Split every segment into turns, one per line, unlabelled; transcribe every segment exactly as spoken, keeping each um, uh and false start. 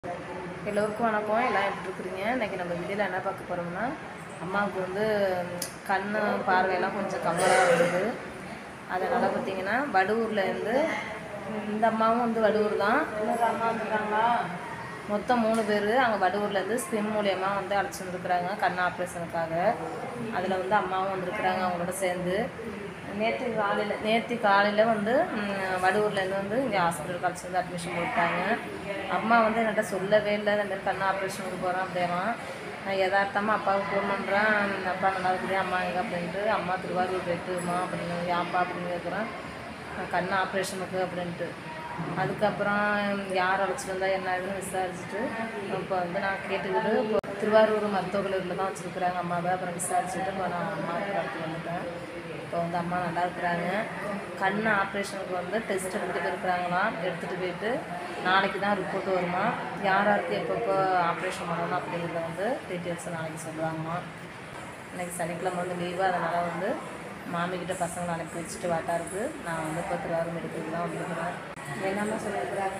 எல்லோருக்கும் வணக்கம். எல்லாம் எப்படி இருக்கிறீங்க? இன்றைக்கி நம்ம வீடியோவில் என்ன பார்க்க போகிறோம்னா, அம்மாவுக்கு வந்து கண் பார்வையெல்லாம் கொஞ்சம் கம்மலாக இருந்தது. அதனால் பார்த்திங்கன்னா வடுவூர்லேருந்து இந்த அம்மாவும் வந்து வடுவூர் தான். இன்னொரு அம்மா வந்துருக்காங்களா? மொத்தம் மூணு பேர் அங்கே வடுவூர்லேருந்து ஸ்கிம் மூலியமாக வந்து அழைச்சி வந்துருக்குறாங்க கண் ஆப்ரேஷனுக்காக. அதில் வந்து அம்மாவும் வந்துருக்குறாங்க அவங்களோட சேர்ந்து. நேற்று காலையில் நேற்று காலையில் வந்து வடுவூர்லேருந்து வந்து இங்கே ஹாஸ்பிட்டலுக்கு அழைச்சி வந்து அட்மிஷன் போட்டாங்க. அம்மா வந்து என்கிட்ட சொல்லவே இல்லை, இந்த மாதிரி கண் ஆப்ரேஷனுக்கு போகிறேன் அப்படின்னா. நான் யதார்த்தமாக அப்பாவுக்கு ஃபோன் பண்ணுறேன், அப்பா நல்லா இருக்குது அம்மா எங்கே அப்படின்ட்டு. அம்மா திருவாரூர் போய்ட்டுமா அப்படின்னு, ஏன்ப்பா அப்படின்னு கேட்குறேன். கண் ஆப்ரேஷனுக்கு அப்படின்ட்டு. அதுக்கப்புறம் யார் அழைச்சிட்டு வந்தால் என்ன ஆகுதுன்னு விசாரிச்சுட்டு இப்போ வந்து நான் கேட்டுக்கிட்டு இப்போ திருவாரூர் மருத்துவக் கல்லூரியில் தான் வச்சுருக்குறாங்க அம்மாவை. அப்புறம் விசாரிச்சுட்டு இப்போ நான் அம்மாவுக்கு கடத்தி வந்துட்டேன். இப்போ வந்து அம்மா நல்லா இருக்கிறாங்க. கண் ஆப்ரேஷனுக்கு வந்து டெஸ்ட் எடுத்துகிட்டு போயிருக்கிறாங்களாம். எடுத்துகிட்டு போயிட்டு நாளைக்கு தான் ரிப்போர்ட் வருமா. யார் யாருக்கு எப்பப்போ ஆப்ரேஷன் பண்ணணும் அப்படிங்கிறத வந்து டீட்டெயில்ஸை நாளைக்கு சொல்லுவாங்களாம். இன்றைக்கி சனிக்கிழமை வந்து லீவு, அதனால் வந்து மாமிக்கிட்ட பசங்களை அனுப்பி வச்சுட்டு வாட்டா இருக்குது. நான் வந்து இப்போ திருவாரூர் மெடிக்கலுக்கு தான் வந்துருக்குறேன். என்னம்மா சொல்லியிருக்கிறாங்க?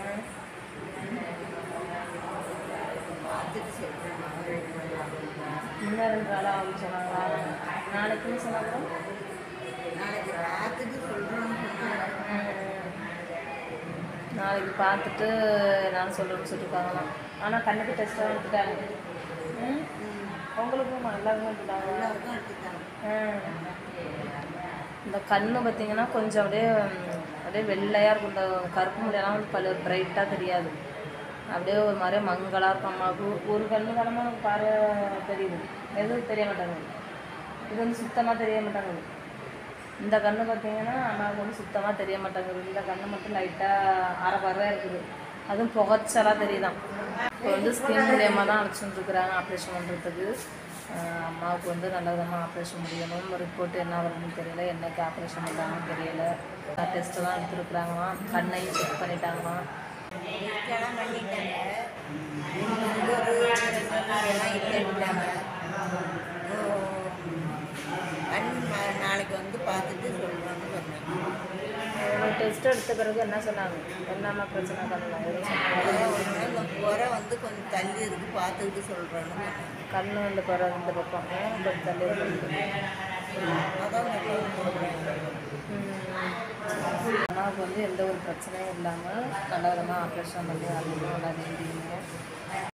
முன்னே ரெண்டு நாளாக ஆகும் சொன்னாங்களா? நாளைக்குன்னு சொன்னாங்க.
நாளைக்கு பார்த்துட்டு சொல்கிறோன்னு சொன்னாங்க.
நாளைக்கு பார்த்துட்டு நான் சொல்கிறேன்னு சொல்லியிருக்காங்களாம். ஆனால் கண்ணுக்கு டெஸ்ட்டாக எடுத்துட்டாங்க. ம் உங்களுக்கும் எல்லாருமே எடுத்துட்டாங்க.
எல்லாருக்கும் எடுத்துட்டாங்க.
இந்த கண் பார்த்திங்கன்னா கொஞ்சம் அப்படியே அப்படியே வெள்ளையாக இருக்கும். இந்த கருப்பு முடியெல்லாம் வந்து பல பிரைட்டாக தெரியாது. அப்படியே ஒரு மாதிரியே மங்களாக இருக்கும் அம்மாவுக்கு. ஒரு கண்ணு காலமாக எனக்கு பார்வை தெரியுது, எதுவும் தெரிய மாட்டேங்குது. இது வந்து சுத்தமாக தெரிய மாட்டேங்குது. இந்த கண்ணு பார்த்திங்கன்னா அம்மாவுக்கு வந்து சுத்தமாக தெரிய மாட்டேங்குது. இந்த கண்ணு மட்டும் லைட்டாக அரை பார்வையாக இருக்குது. அதுவும் புகைச்சலாக தெரியுதான். இப்போ வந்து ஸ்கின் மூலியமாக தான் அழைச்சிட்டு இருக்கிறாங்க ஆப்ரேஷன் பண்ணுறதுக்கு. அம்மாவுக்கு வந்து நல்ல விதமாக ஆப்ரேஷன் முடியணும். ரிப்போர்ட் என்ன வருதுன்னு தெரியல, என்னைக்கு ஆப்ரேஷன் பண்ணுறாங்கன்னு தெரியல. டெஸ்ட்டெல்லாம் எடுத்துருக்குறாங்களாம். கண்ணையும் செக் பண்ணிட்டாங்களாம்.
டெஸ்டெல்லாம் பண்ணிட்டாங்க. எல்லாம் இல்லைட்டாங்க. கண் நாளைக்கு வந்து பார்த்துட்டு சொல்கிறோன்னு சொன்னாங்க.
டெஸ்ட் எடுத்த பிறகு என்ன சொன்னாங்க? என்னம்மா பிரச்சனை பண்ணலாம்? எதுவும் சொன்னாங்க?
குறை வந்து கொஞ்சம் தள்ளி இருக்கு, பார்த்துக்கிட்டு சொல்கிறோன்னு சொன்னாங்க.
கண் வந்து குறை இந்த பக்கம் கொஞ்சம் தள்ளி இருக்குது.
அதான் சொல்கிறாங்க.
அம்மாவுக்கு வந்து எந்த ஒரு பிரச்சனையும் இல்லாமல் நல்ல விதமாக ஆப்ரேஷன் பண்ணி வரணும். நல்லா வேண்டிங்க.